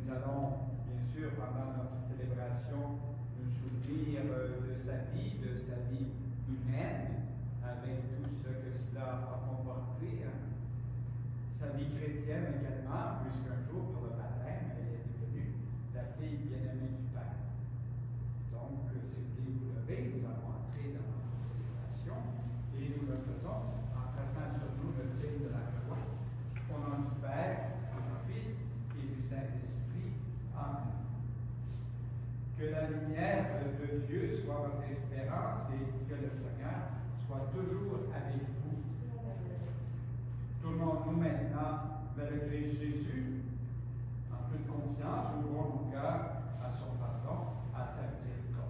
nous allons, bien sûr, pendant notre célébration, nous souvenir de sa vie humaine, avec tout ce que cela a comporté. Sa vie chrétienne également, puisqu'un jour, pour le baptême, elle est devenue la fille bien-aimée du Père. Donc, si vous levez, nous allons entrer dans notre célébration et nous le faisons en traçant sur nous le signe de la croix. Au nom du Père, du Fils et du Saint-Esprit. Amen. Que la lumière de Dieu soit votre espérance et que le Seigneur soit toujours avec vous. Tournons-nous maintenant vers le Christ Jésus. En toute confiance, ouvrons nos cœurs à son pardon, à sa miséricorde.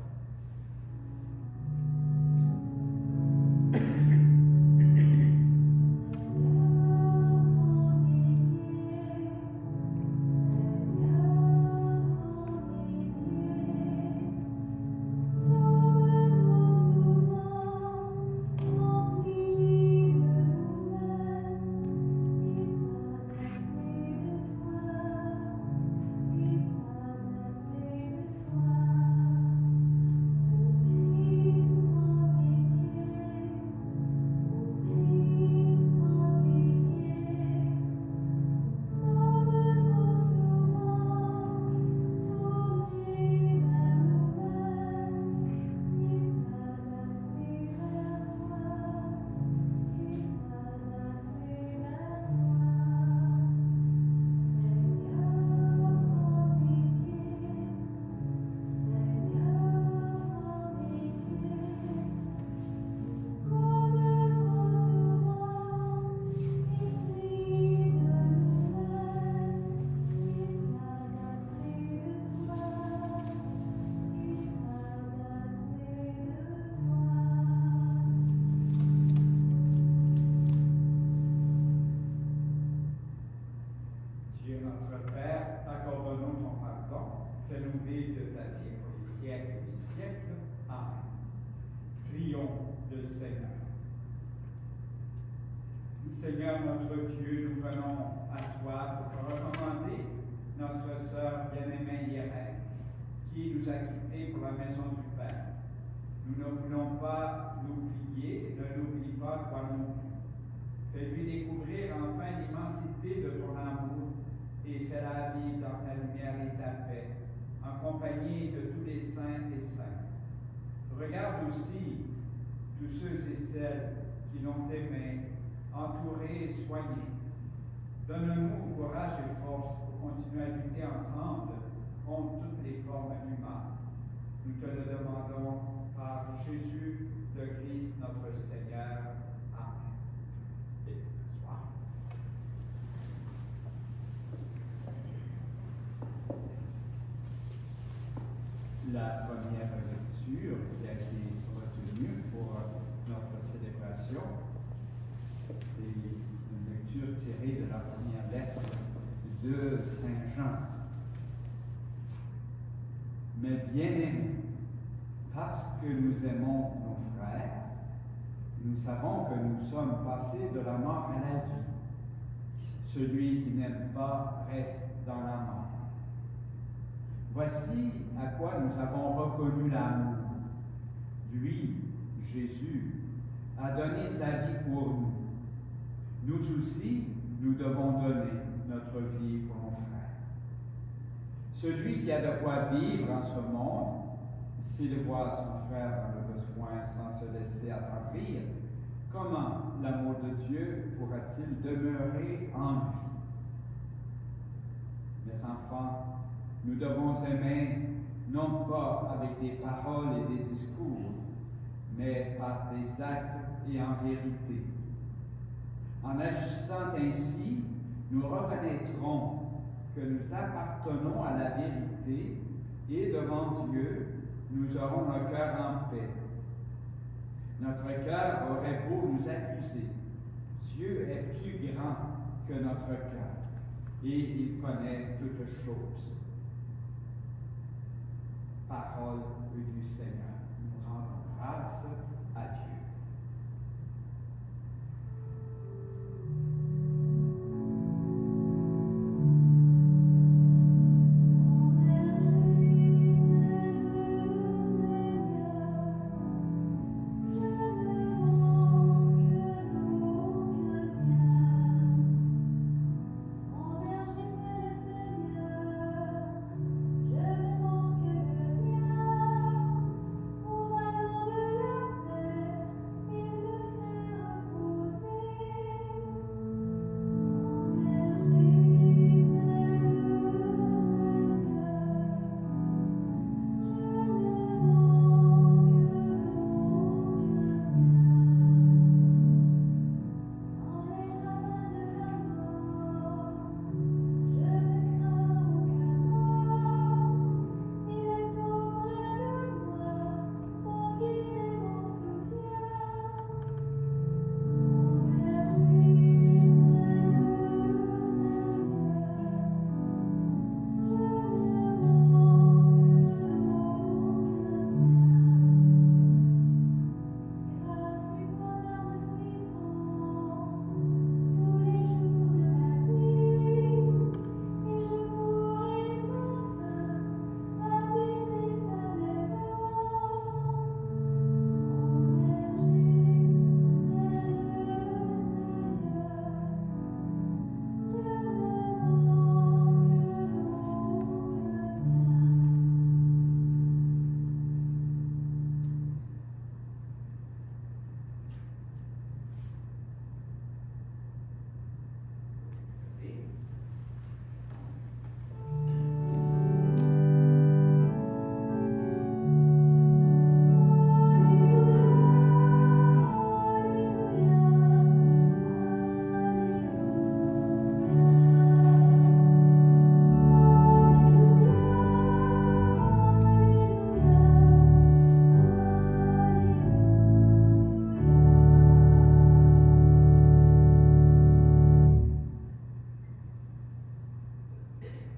Seigneur notre Dieu, nous venons à toi pour recommander notre sœur bien-aimée Irène, qui nous a quittés pour la maison du Père. Nous ne voulons pas l'oublier, ne l'oublie pas toi non plus. Fais-lui découvrir enfin l'immensité de ton amour et fais-la vivre dans ta lumière et ta paix, en compagnie de tous les saints et saintes. Regarde aussi tous ceux et celles qui l'ont aimé, entouré et soigné. Donne-nous courage et force pour continuer à lutter ensemble contre toutes les formes du mal. Nous te le demandons par Jésus, le Christ, notre Seigneur. Amen. Et s'asseoir. La première lecture qui a été retenue pour notre célébration, c'est une lecture tirée de la première lettre de Saint Jean. Mais bien-aimés, parce que nous aimons nos frères, nous savons que nous sommes passés de la mort à la vie. Celui qui n'aime pas reste dans la mort. Voici à quoi nous avons reconnu l'amour. Lui, Jésus, a donné sa vie pour nous. Nous aussi, nous devons donner notre vie pour nos frères. Celui qui a de quoi vivre en ce monde, s'il voit son frère dans le besoin sans se laisser attendrir, comment l'amour de Dieu pourra-t-il demeurer en lui? Mes enfants, nous devons aimer non pas avec des paroles et des discours, mais par des actes et en vérité. En agissant ainsi, nous reconnaîtrons que nous appartenons à la vérité et devant Dieu, nous aurons le cœur en paix. Notre cœur aurait beau nous accuser. Dieu est plus grand que notre cœur et il connaît toutes choses. Parole du Seigneur. Nous rendons grâce à Dieu.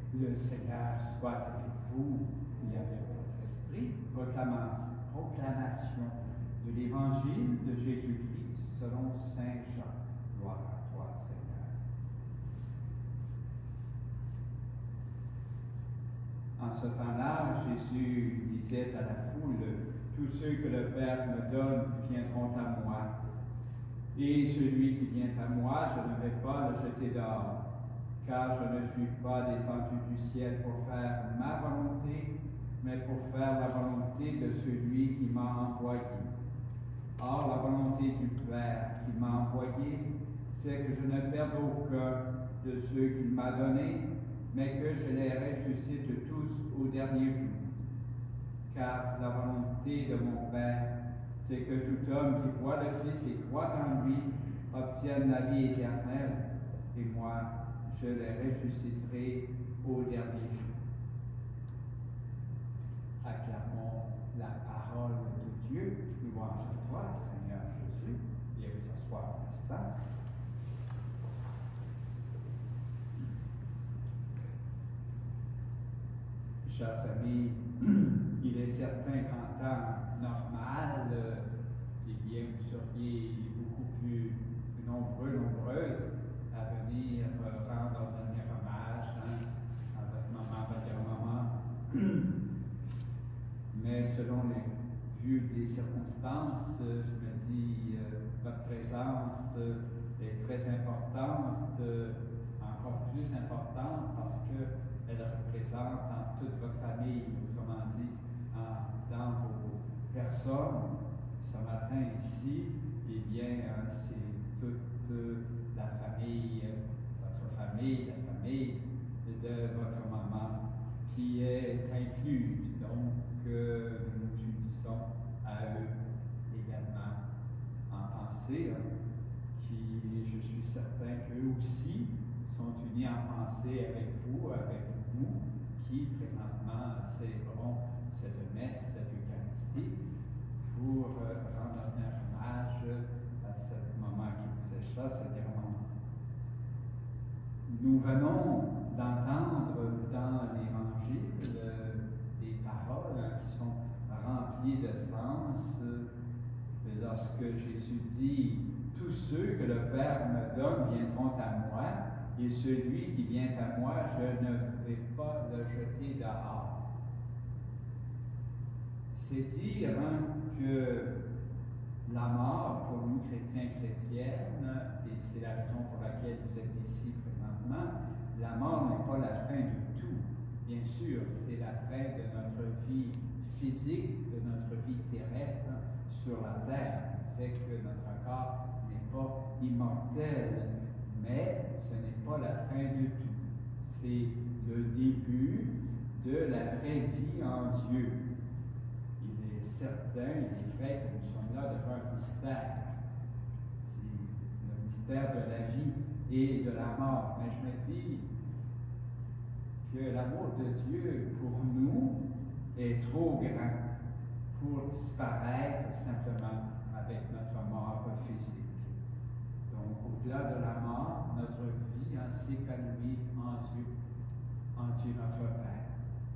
Le Seigneur soit avec vous et avec votre esprit. Proclamation de l'Évangile de Jésus-Christ selon Saint Jean. Gloire à toi, Seigneur. En ce temps-là, Jésus disait à la foule, « Tous ceux que le Père me donne viendront à moi, et celui qui vient à moi, je ne vais pas le jeter dehors, car je ne suis pas descendu du ciel pour faire ma volonté, mais pour faire la volonté de celui qui m'a envoyé. Or, la volonté du Père qui m'a envoyé, c'est que je ne perde aucun de ceux qu'il m'a donnés, mais que je les ressuscite tous au dernier jour. Car la volonté de mon Père, c'est que tout homme qui voit le Fils et croit en lui obtienne la vie éternelle, et moi, je les ressusciterai au dernier jour. » Acclamons la parole de Dieu. Louange à toi, Seigneur Jésus. Et vous asseoir un instant. Chers amis, il est certain qu'en temps normal, eh bien, vous seriez beaucoup plus nombreuses à venir rendre un dernier hommage à votre maman, votre grand-maman. Mais selon vu les circonstances, je me dis, votre présence est très importante, encore plus importante parce qu'elle représente en toute votre famille, autrement dit, dans vos personnes. Ce matin ici, eh bien, c'est toute la famille, votre famille, la famille de votre maman qui est incluse. Donc, nous nous unissons à eux également en pensée, qui, je suis certain qu'eux aussi sont unis en pensée avec vous, avec nous, qui présentement célébrons cette messe, cette Eucharistie, pour rendre un hommage à cette maman qui vous est chère, cette grand-maman. Nous venons d'entendre dans l'Évangile des paroles qui sont remplies de sens lorsque Jésus dit « Tous ceux que le Père me donne viendront à moi, et celui qui vient à moi, je ne vais pas le jeter dehors. » C'est dire que la mort pour nous chrétiens chrétiennes, et c'est la raison pour laquelle vous êtes ici présentement, la mort n'est pas la fin du tout. Bien sûr, c'est la fin de notre vie physique, de notre vie terrestre sur la terre. C'est que notre corps n'est pas immortel, mais ce n'est pas la fin du tout. C'est le début de la vraie vie en Dieu. Il est certain, il est vrai que nous sommes là devant un mystère. C'est le mystère de la vie et de la mort. Mais je me dis que l'amour de Dieu pour nous est trop grand pour disparaître simplement avec notre mort physique. Donc, au-delà de la mort, notre vie s'épanouit en Dieu notre Père.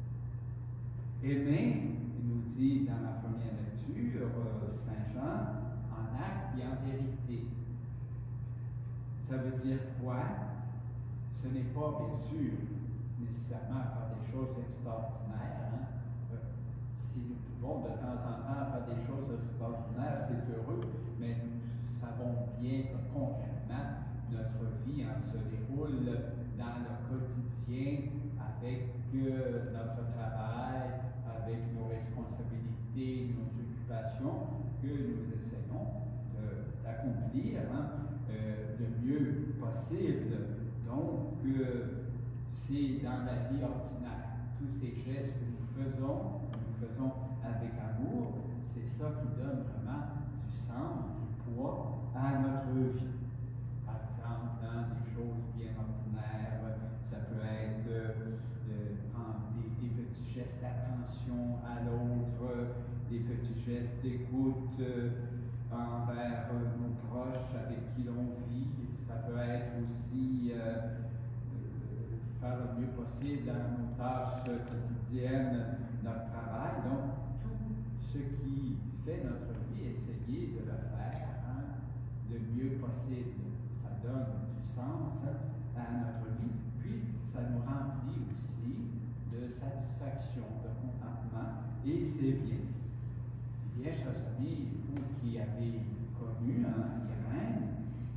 Aimer, il nous dit dans la première lecture, Saint Jean, en acte et en vérité. Ça veut dire quoi? Ce n'est pas, bien sûr, nécessairement faire des choses extraordinaires. Si nous pouvons de temps en temps faire des choses extraordinaires, c'est heureux, mais nous savons bien que concrètement, notre vie se déroule dans le quotidien avec notre travail, avec nos responsabilités, nos occupations que nous essayons d'accomplir le mieux possible. Donc, c'est dans la vie ordinaire. Tous ces gestes que nous faisons avec amour, c'est ça qui donne vraiment du sens, du poids à notre vie. Par exemple, dans des choses bien ordinaires, ça peut être des petits gestes d'attention à l'autre, des petits gestes d'écoute envers nos proches avec qui l'on vit. Ça peut être aussi faire le mieux possible dans nos tâches quotidiennes, notre travail. Donc, tout ce qui fait notre vie, essayer de le faire le mieux possible. Ça donne du sens à notre vie. Puis, ça nous remplit aussi de satisfaction, de contentement, et c'est bien. Bien, chers amis, vous qui avez connu Irène,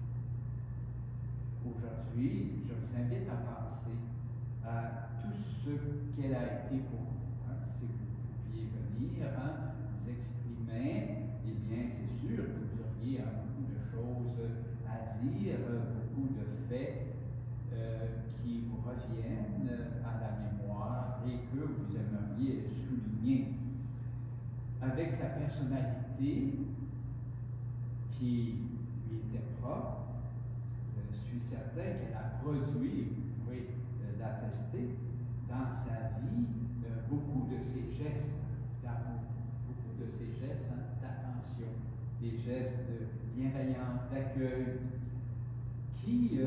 aujourd'hui, je vous invite à penser à tout ce qu'elle a été pour vous. Si vous pouviez venir vous exprimer, eh bien, c'est sûr que vous auriez beaucoup de choses à dire, beaucoup de faits qui vous reviennent à la mémoire et que vous aimeriez souligner. Avec sa personnalité qui lui était propre, je suis certain qu'elle a produit, vous pouvez l'attester, dans sa vie beaucoup de ses gestes d'amour, beaucoup de ses gestes d'attention, des gestes de bienveillance, d'accueil, qui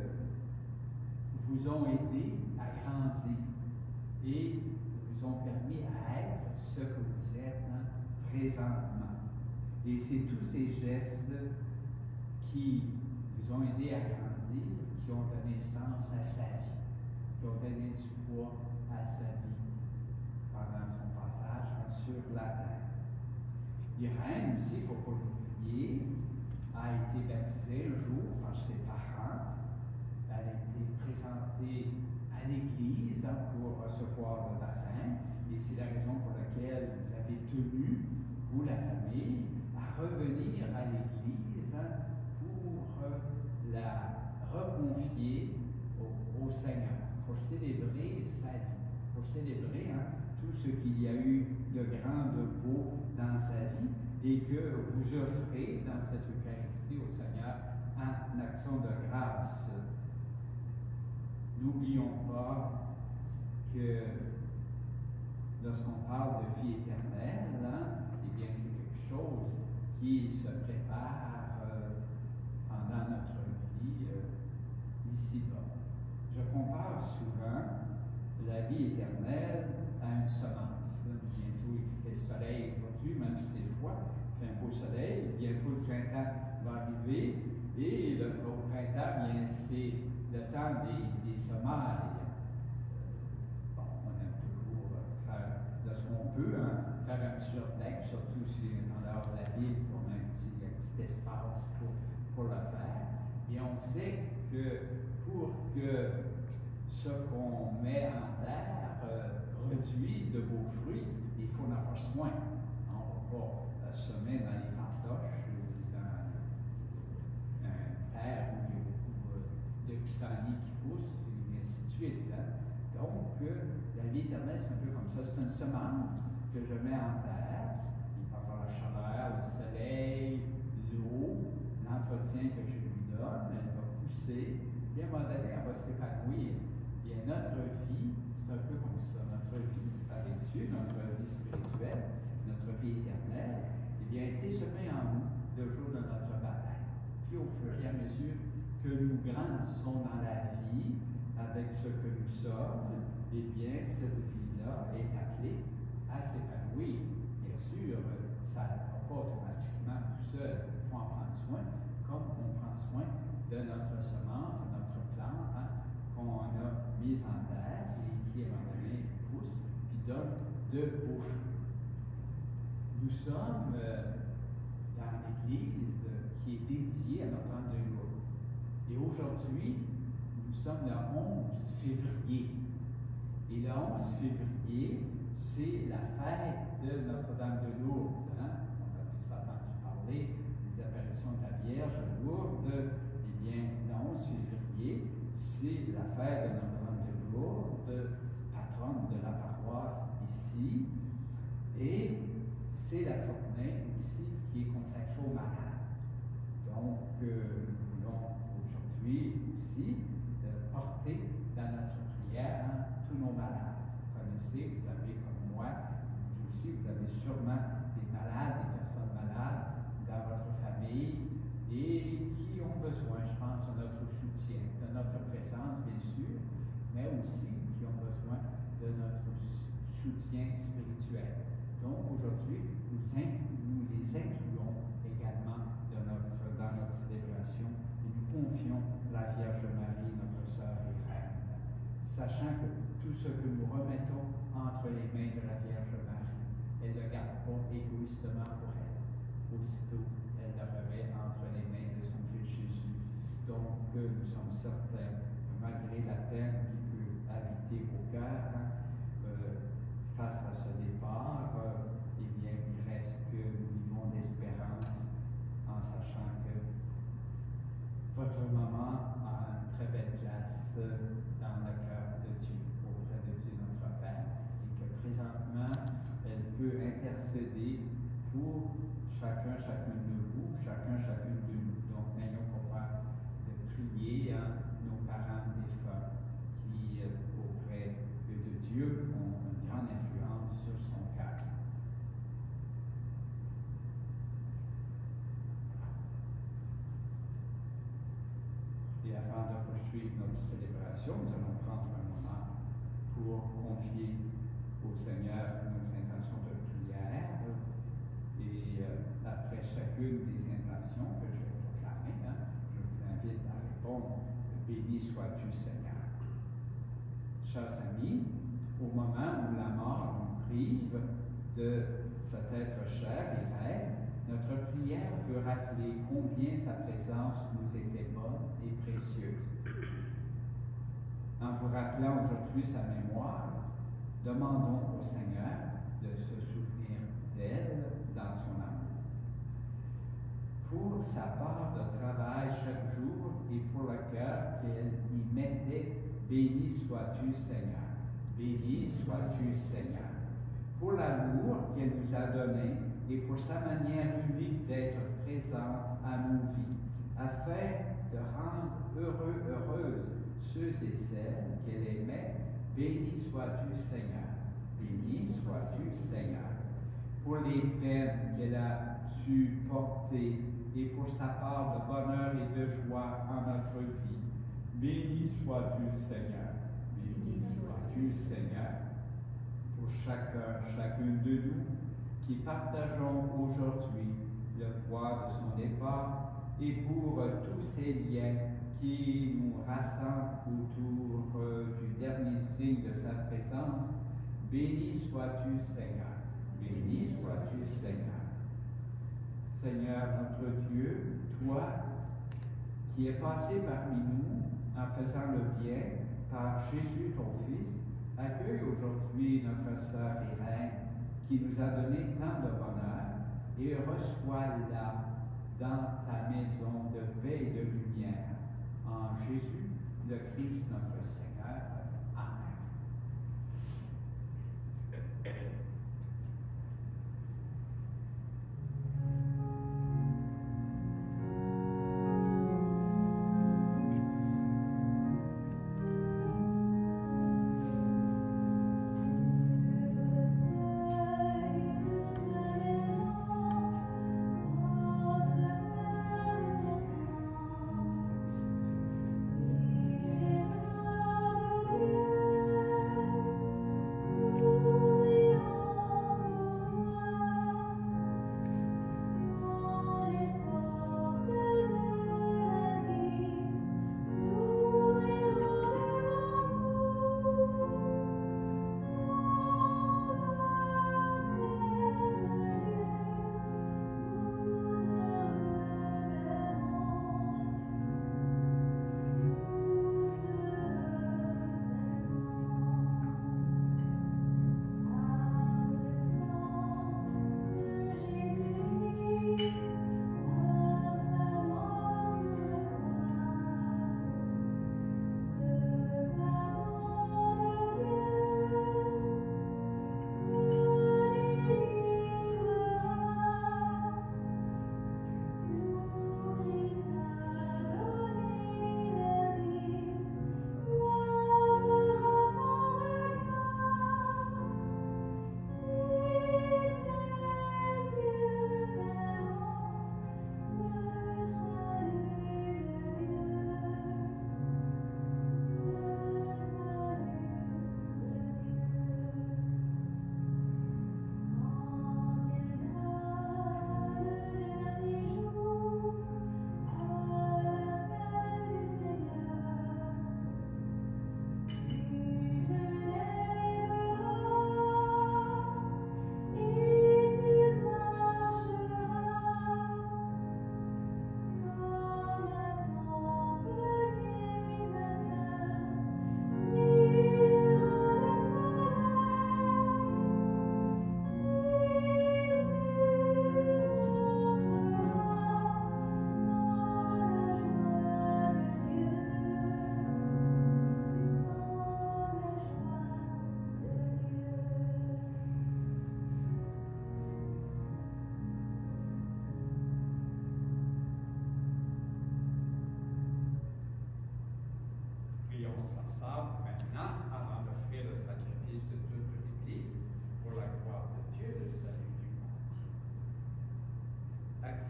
vous ont aidé à grandir et vous ont permis à être ce que vous êtes présentement. Et c'est tous ces gestes qui vous ont aidé à grandir, qui ont donné sens à sa vie, qui ont donné du poids à sa vie pendant son passage sur la terre. Irène aussi, il ne faut pas l'oublier, a été baptisée un jour par ses parents. Elle a été présentée à l'Église pour recevoir le baptême, et c'est la raison pour laquelle vous avez tenu, vous la famille, à revenir à l'Église pour la reconfier au Seigneur, pour célébrer sa vie, pour célébrer tout ce qu'il y a eu de grand, de beau dans sa vie, et que vous offrez dans cette Eucharistie au Seigneur en action de grâce. N'oublions pas que lorsqu'on parle de vie éternelle, eh bien c'est quelque chose qui se prépare pendant notre vie ici-bas. Je compare souvent la vie éternelle à une semence. Bientôt il fait soleil aujourd'hui, même si c'est froid, il fait un beau soleil, bientôt le printemps va arriver, et au printemps, bien c'est le temps des semailles. On aime toujours faire de ce qu'on peut, faire un petit jardin, surtout si on est en dehors de la ville, on a un petit espace pour le faire. Et on sait que pour que ce qu'on met en terre produise de beaux fruits, il faut en avoir soin. On ne va pas semer dans les pantoches ou dans une terre où il y a beaucoup de pissenlits qui poussent, et ainsi de suite. Donc, la vie éternelle, c'est un peu comme ça. C'est une semence que je mets en terre. Il va y avoir la chaleur, le soleil, l'eau, l'entretien que je lui donne. Elle va pousser. Et à un moment donné, elle va s'épanouir. Et notre vie, c'est un peu comme ça. Notre vie avec Dieu, notre vie spirituelle, notre vie éternelle, eh bien, a été semée en nous le jour de notre baptême. Puis au fur et à mesure que nous grandissons dans la vie, avec ce que nous sommes, eh bien, cette vie-là est appelée à s'épanouir. Bien sûr, ça ne va pas automatiquement tout seul. Il faut en prendre soin, comme on prend soin de notre semence, de notre plante, qu'on a mise en terre et qui, à un moment donné, pousse, puis donne de beaux fruits. Nous sommes dans l'Église qui est dédiée à Notre-Dame de Lourdes. Et aujourd'hui, nous sommes le 11 février. Et le 11 février, c'est la fête de Notre-Dame de Lourdes. On a tous entendu parler des apparitions de la Vierge à Lourdes. Eh bien, le 11 février, c'est la fête de Notre-Dame de Lourdes, patronne de la paroisse ici. Et c'est la journée aussi qui est consacrée aux malades. Donc, nous voulons aujourd'hui aussi porter dans notre prière tous nos malades. Vous connaissez, vous avez comme moi, vous aussi, vous avez sûrement des malades, des personnes malades dans votre famille et qui ont besoin, je pense, de notre soutien, de notre présence, bien sûr, mais aussi qui de notre soutien spirituel. Donc aujourd'hui, nous les incluons également dans notre célébration et nous confions la Vierge Marie, notre sœur et reine, sachant que tout ce que nous remettons entre les mains de la Vierge Marie, elle ne le garde pas égoïstement pour elle. Aussitôt, elle le remet entre les mains de son Fils Jésus. Donc, nous sommes certains, malgré la peine qui peut habiter vos cœurs, face à ce départ, eh bien, il reste que nous vivons d'espérance en sachant que votre maman a une très belle place dans le cœur de Dieu, auprès de Dieu notre Père, et que présentement, elle peut intercéder pour chacune de vous, chacune de nous. Donc, n'ayons pas peur de prier nos parents défunts qui, auprès de Dieu, ont une grande influence sur son cœur. Et avant de poursuivre notre célébration, nous allons prendre un moment pour confier au Seigneur nos intentions de prière. Et après chacune des intentions que je vais proclamer, je vous invite à répondre « Béni sois-tu, Seigneur ». Chers amis, au moment où la mort nous prive de cet être cher et vrai, notre prière veut rappeler combien sa présence nous était bonne et précieuse. En vous rappelant aujourd'hui sa mémoire, demandons au Seigneur de se souvenir d'elle dans son amour. Pour sa part de travail chaque jour et pour le cœur qu'elle y mettait, béni sois-tu, Seigneur. Béni sois-tu, Seigneur. Pour l'amour qu'elle nous a donné et pour sa manière unique d'être présente à nos vies, afin de rendre heureuses ceux et celles qu'elle aimait, béni sois-tu, Seigneur. Béni sois-tu, Seigneur. Pour les peines qu'elle a su porter et pour sa part de bonheur et de joie en notre vie, béni sois-tu, Seigneur. Béni sois-tu, Seigneur. Pour chacune de nous qui partageons aujourd'hui le poids de son départ et pour tous ces liens qui nous rassemblent autour du dernier signe de sa présence, béni sois-tu, Seigneur. Béni sois-tu, Seigneur. Seigneur notre Dieu, toi qui es passé parmi nous en faisant le bien par Jésus ton Fils, accueille aujourd'hui notre sœur et reine qui nous a donné tant de bonheur et reçois-la dans ta maison de paix et de lumière. En Jésus, le Christ notre Seigneur. Amen. Amen.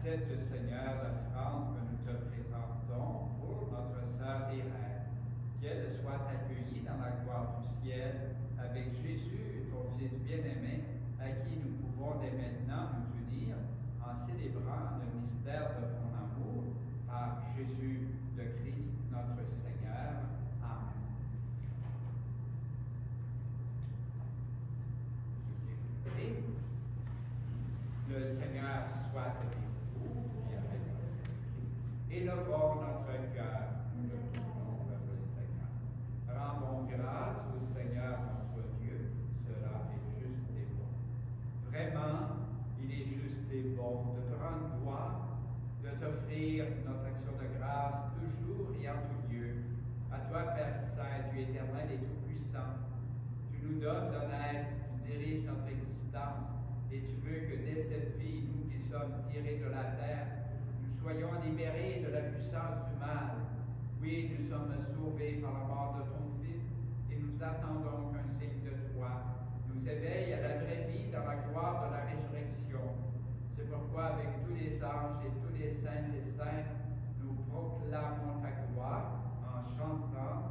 Accepte, Seigneur, l'offrande que nous te présentons pour notre sœur Thérèse, qu'elle soit accueillie dans la gloire du ciel avec Jésus, ton Fils bien-aimé, à qui nous pouvons dès maintenant nous unir en célébrant le mystère de ton amour par Jésus de Christ, notre Seigneur. Amen. Le Seigneur soit avec vous et avec votre esprit. Élevons notre cœur, nous le tournons vers le Seigneur. Rendons grâce au Seigneur notre Dieu, cela est juste et bon. Vraiment, il est juste et bon de te rendre gloire, de t'offrir notre action de grâce toujours et en tout lieu. À toi, Père Saint, tu éternel et tout-puissant, tu nous donnes ton aide, tu diriges notre existence, et tu veux que dès cette vie, nous qui sommes tirés de la terre, nous soyons libérés de la puissance du mal. Oui, nous sommes sauvés par la mort de ton Fils, et nous attendons qu'un signe de toi nous éveille à la vraie vie dans la gloire de la résurrection. C'est pourquoi, avec tous les anges et tous les saints et saintes, nous proclamons ta gloire en chantant.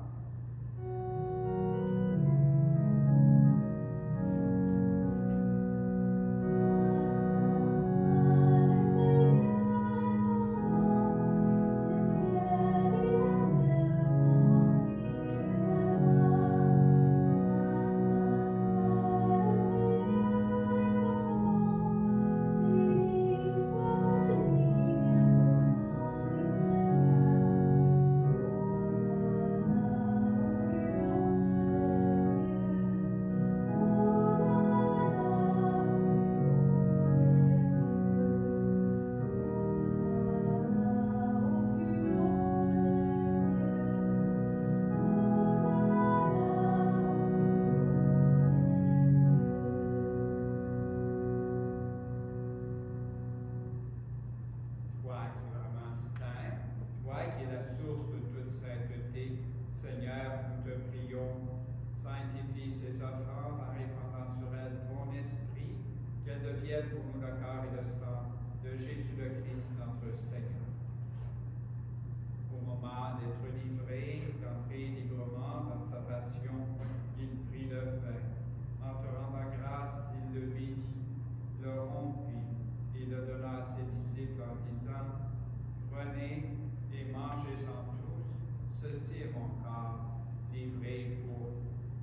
Pour nous le corps et le sang de Jésus le Christ, notre Seigneur. Au moment d'être livré, d'entrer librement dans sa passion, il prit le pain. En te rendant grâce, il le bénit, le rompit et le donna à ses disciples en disant: Prenez et mangez-en tous, ceci est mon corps livré pour vous.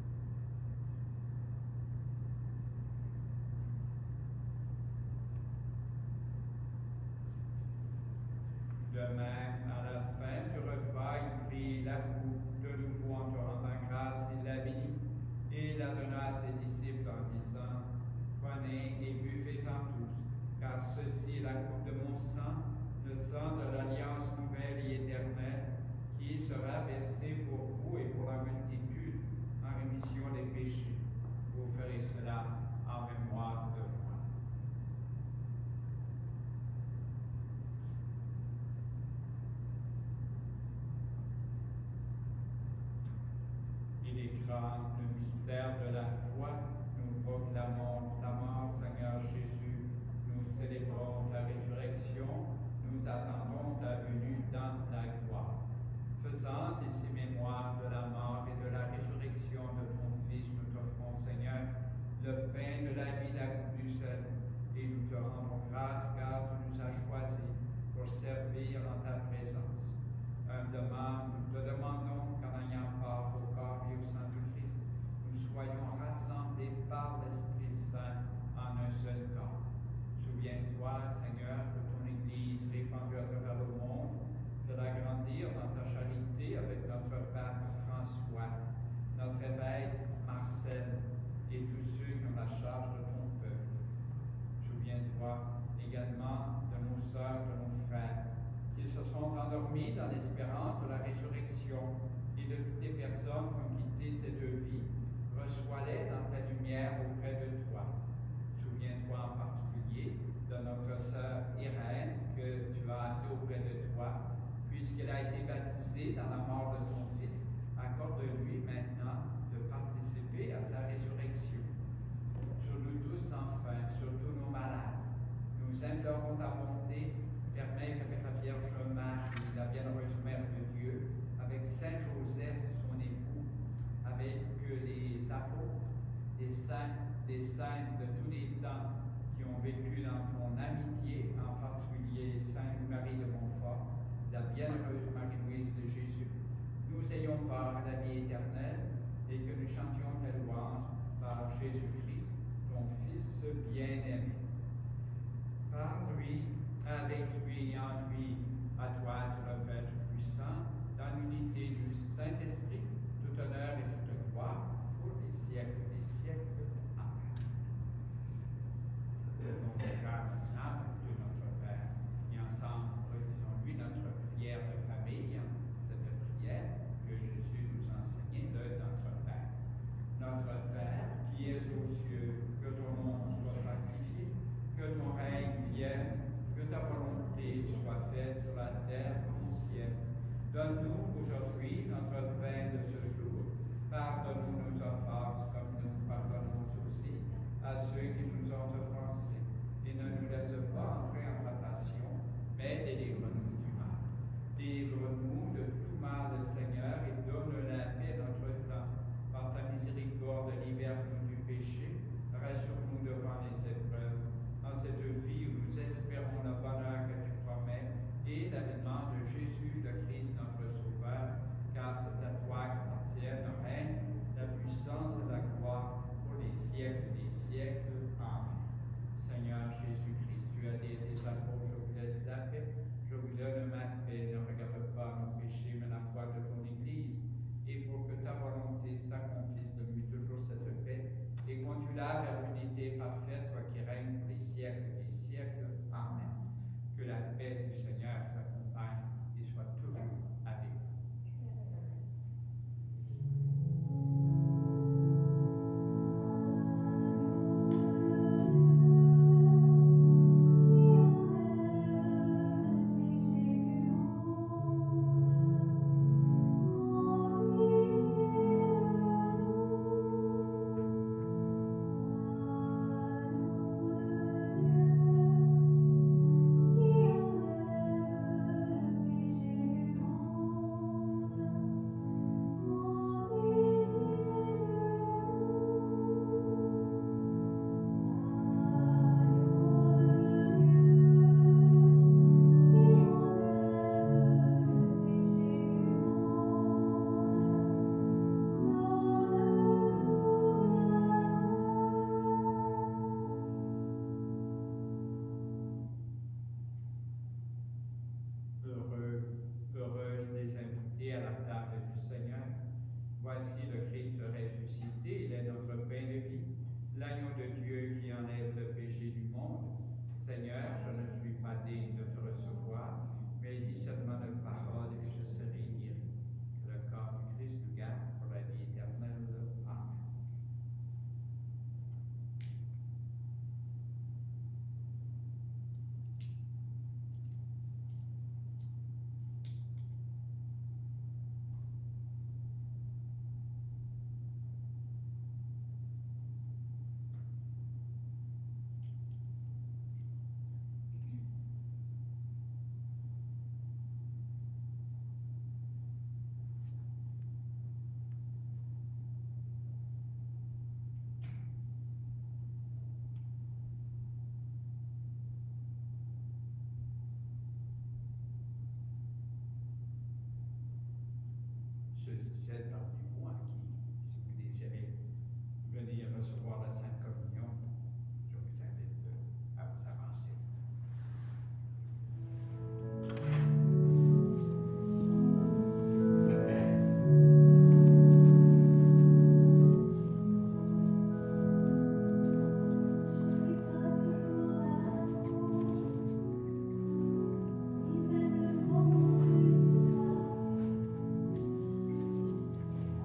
De même, à la fin du repas, il prit la coupe, de nouveau en te rendant grâce, il la bénit et la donna à ses disciples en disant: Prenez et buvez-en tous, car ceci est la coupe de mon sang, le sang de l'alliance nouvelle et éternelle, qui sera versé pour vous et pour la multitude en rémission des péchés. Vous ferez cela en mémoire de moi. Le mystère de la foi, nous proclamons ta mort, Seigneur Jésus, nous célébrons ta résurrection, nous attendons ta venue dans la gloire. Faisant ici mémoire de la mort et de la résurrection de ton Fils, nous t'offrons, Seigneur, le pain de la vie, la coupe du salut, et nous te rendons grâce car tu nous as choisis pour servir en ta présence. Nous te demandons qu'en ayant part au corps et au sang du Christ, des saints de tous les temps qui ont vécu dans ton amitié, en particulier Sainte Marie de Montfort, la bienheureuse Marie-Louise de Jésus, nous ayons part à la vie éternelle et que nous chantions ta louange par Jésus-Christ, ton Fils bien-aimé. Par lui, avec lui et en lui, à toi, tu le Père puissant, dans l'unité du Saint-Esprit, tout honneur et toute gloire pour les siècles des siècles. Amen. Mon Père, de notre Père, et ensemble, redisons-lui notre prière de famille, cette prière que Jésus nous a enseignée de notre Père. Notre Père, qui es aux cieux, que ton nom soit sanctifié, que ton règne vienne, que ta volonté soit faite sur la terre comme au ciel. Donne-nous aujourd'hui notre pain de ce jour. Pardonne-nous nos offenses comme nous pardonnons aussi à ceux qui nous ont offensés. Et ne nous laisse pas entrer en tentation, mais délivre-nous du mal. Délivre-nous de tout mal, Seigneur, et donne la paix à notre temps. Par ta miséricorde, libère-nous du péché, rassure-nous devant les épreuves. Dans cette vie où nous espérons le bonheur que tu promets et l'avènement de Jésus, le Christ, notre Sauveur, car c'est à toi qu'appartiennent le règne, la puissance et la gloire pour les siècles des siècles. Amen. Seigneur Jésus-Christ, tu as dit à tes apôtres, je vous laisse la paix, je vous donne ma paix, ne regarde pas nos péchés, mais la foi de ton Église, et pour que ta volonté s'accomplisse, donne-lui toujours cette paix, et conduis-la vers l'unité parfaite, toi qui règnes pour les siècles des siècles. Amen. Que la paix du Seigneur vous accompagne et soit toujours avec vous. Heureuse les invités à la table du Seigneur. Voici le Christ ressuscité, il est notre pain de vie, l'agneau de Dieu qui enlève le péché du monde. Seigneur, je ne suis pas digne de te recevoir, mais dis seulement une parole et je serai guéri. Que le corps du Christ nous garde pour la vie éternelle. Amen. Ceux et celles parmi vous qui, si vous désirez venir recevoir la Sainte Communion, je vous invite à vous avancer. Amen.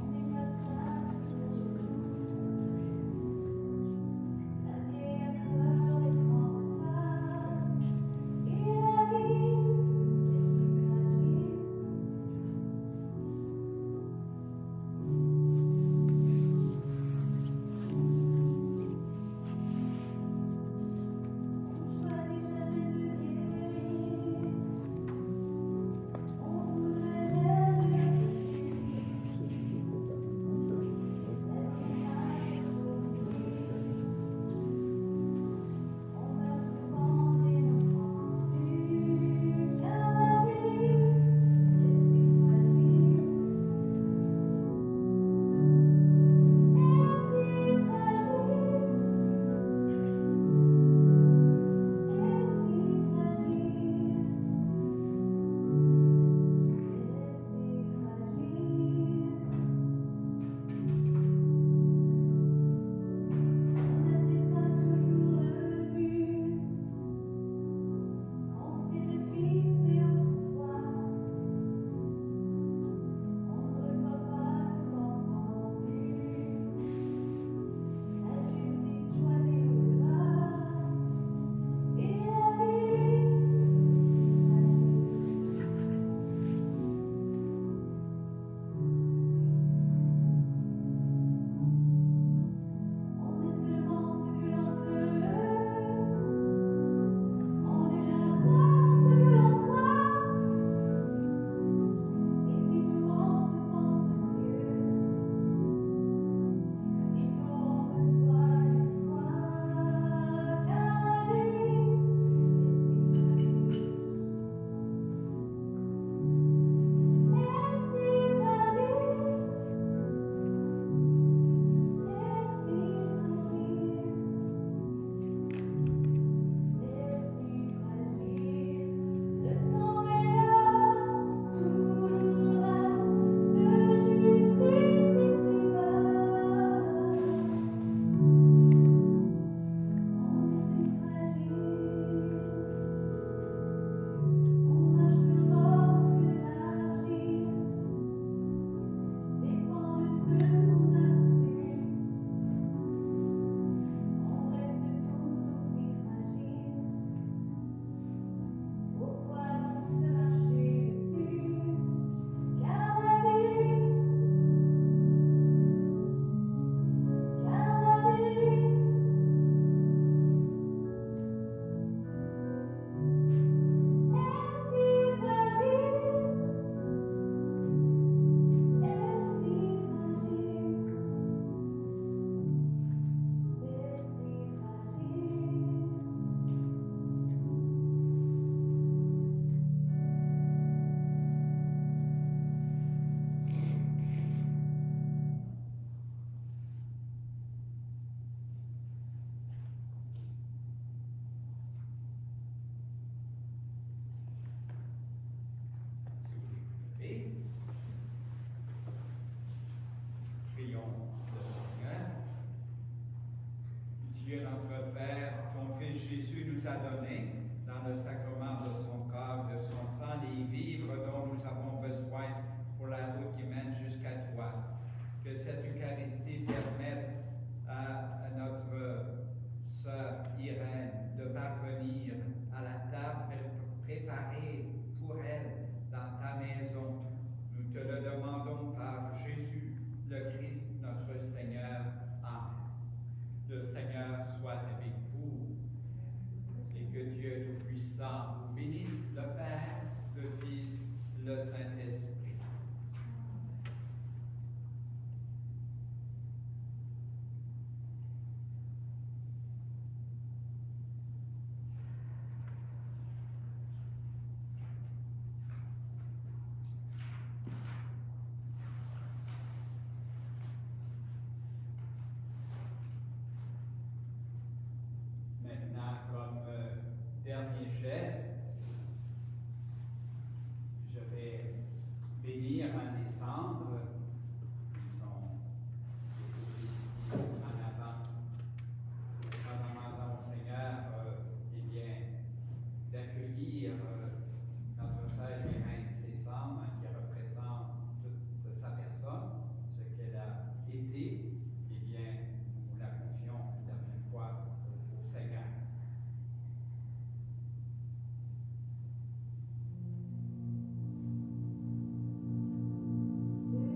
Dieu notre Père, ton Fils Jésus nous a donné, dans le sacrement de son corps, de son sang, les vivres dont nous avons besoin pour la route qui mène jusqu'à toi. Que cette Eucharistie permette à notre sœur Irène de parvenir à la table préparée pour elle dans ta maison. Nous te le demandons par Jésus, le Christ, notre Seigneur. Amen. Le Seigneur soit avec vous et que Dieu Tout-Puissant vous bénisse, le Père, le Fils, le Saint-Esprit. Maintenant, comme dernier geste, je vais bénir un des cendres qui sont ici en avant, en demandant au Seigneur eh bien, d'accueillir notre sœur Irène, ses cendres qui représentent toute sa personne, ce qu'elle a été. Eh bien, nous la confions une dernière fois au Seigneur. Seigneur,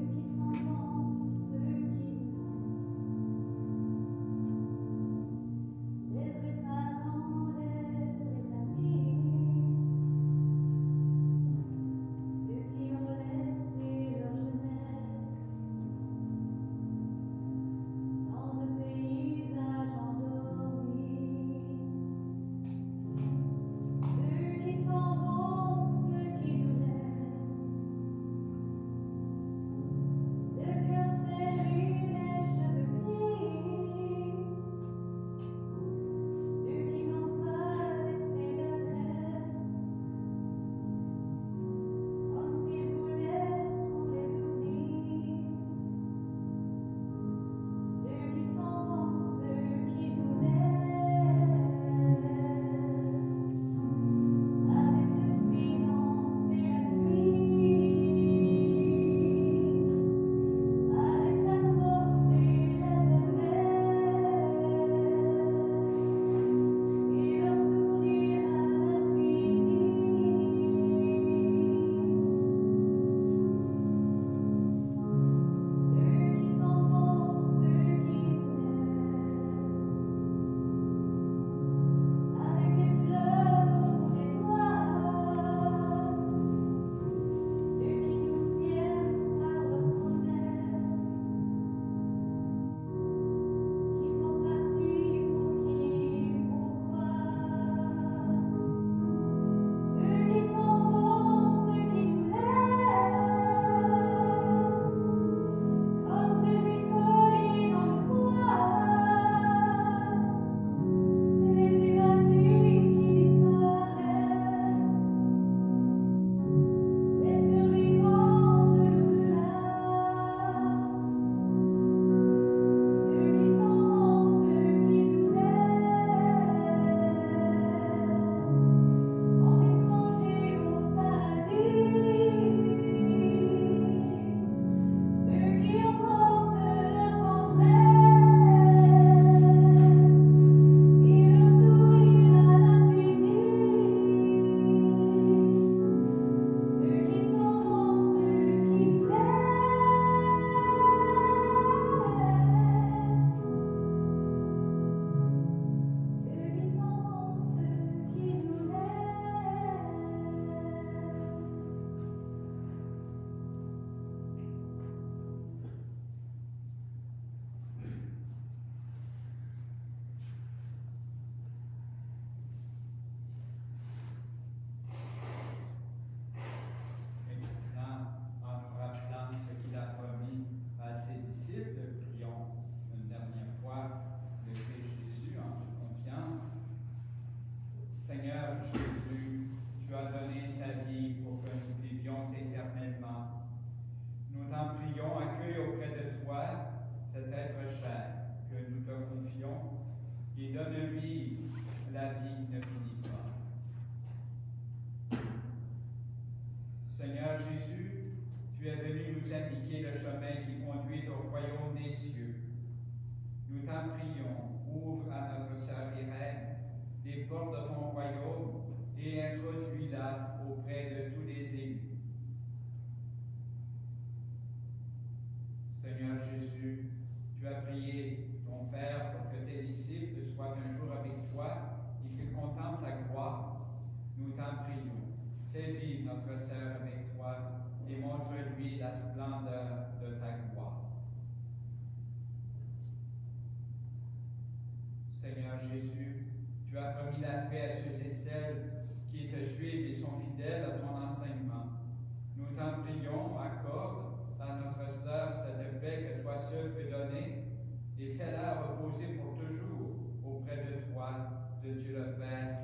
mon Père, pour que tes disciples soient un jour avec toi et qu'ils contemplent ta gloire. Nous t'en prions. Fais vivre notre sœur avec toi et montre-lui la splendeur de ta gloire. Seigneur Jésus, tu as promis la paix à ceux et celles qui te suivent et sont fidèles à ton enseignement. Nous t'en prions, accorde à notre sœur cette paix que toi seul peux donner et fais-la reposer pour toujours auprès de toi, de Dieu le Père